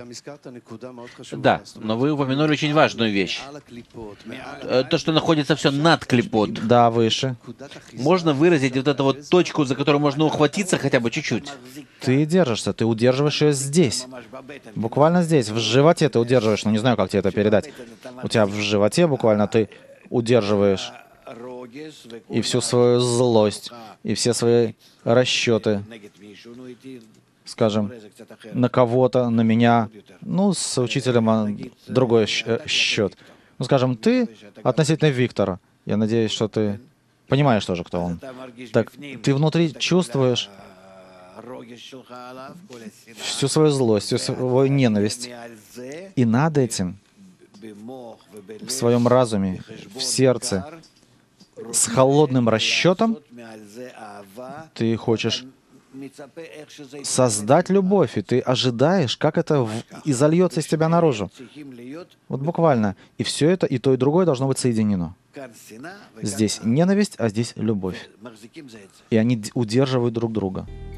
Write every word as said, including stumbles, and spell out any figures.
Да, но вы упомянули очень важную вещь. Э, То, что находится все над клипот. Да, выше. Можно выразить вот эту вот точку, за которую можно ухватиться хотя бы чуть-чуть? Ты держишься, ты удерживаешь ее здесь. Буквально здесь, в животе ты удерживаешь, ну не знаю, как тебе это передать. У тебя в животе буквально ты удерживаешь и всю свою злость, и все свои расчеты, скажем, на кого-то, на меня. Ну, с учителем а, другой щ- э, счет. Ну, скажем, ты относительно Виктора. Я надеюсь, что ты понимаешь тоже, кто он. Так, ты внутри чувствуешь всю свою злость, всю свою ненависть. И над этим, в своем разуме, в сердце, с холодным расчетом, ты хочешь создать любовь, и ты ожидаешь, как это в... изольется из тебя наружу. Вот буквально. И все это, и то, и другое должно быть соединено. Здесь ненависть, а здесь любовь. И они д- удерживают друг друга.